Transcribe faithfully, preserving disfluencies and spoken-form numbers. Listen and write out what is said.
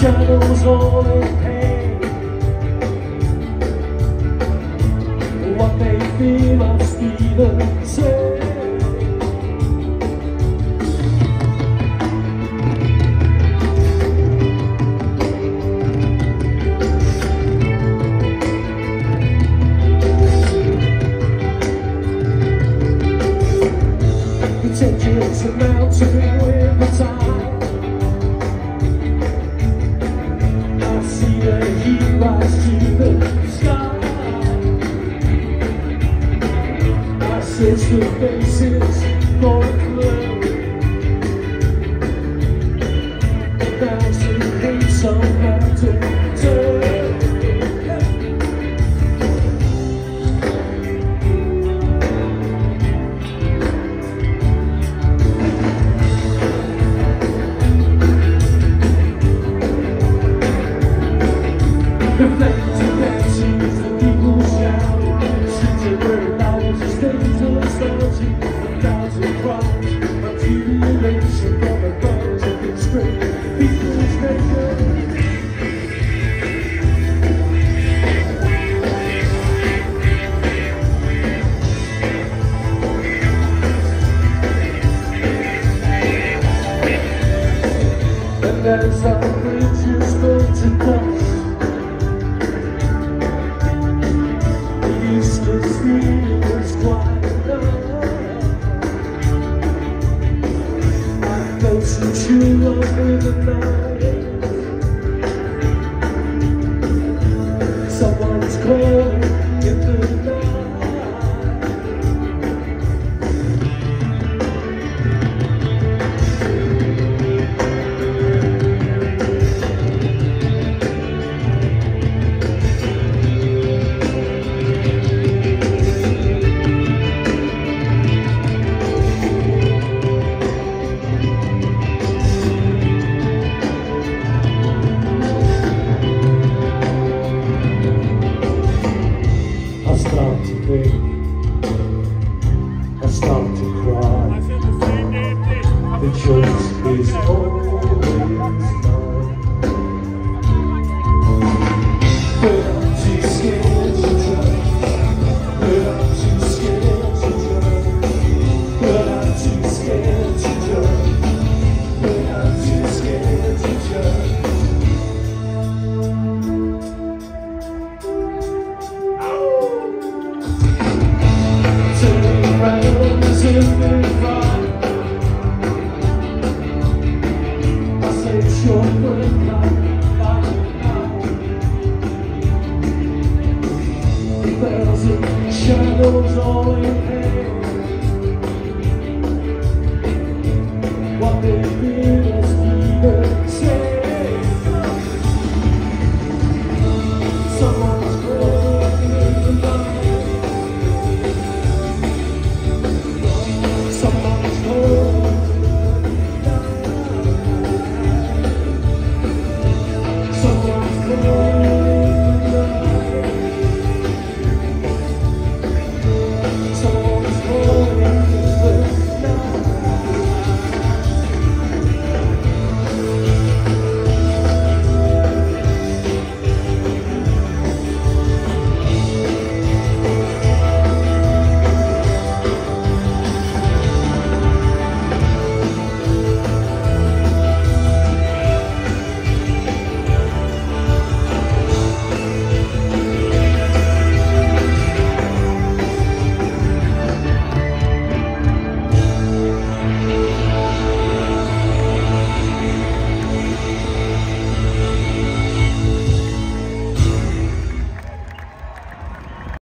shadows all in pain. What they feel must be the same. It's a mountain with the tide. I see the heat rise to the sky. I search the faces for a clue. A thousand hates on mountain turn. The flames of dances, the people shout, streets are very loud, the stage of nostalgia, a thousand cries, a jubilation from the birds of the spring, people's nation. And as our bridges go to dust, useless feelings quite enough. I felt some true love in the night. Someone's calling in the night. I start to think, I start to cry. The choice is always mine. But I'm too scared to try. But I'm too scared to try. But I'm too scared to try. But I'm too scared to try. Turning around as if they're fine. I say short but not like a thousand shadows all in pain.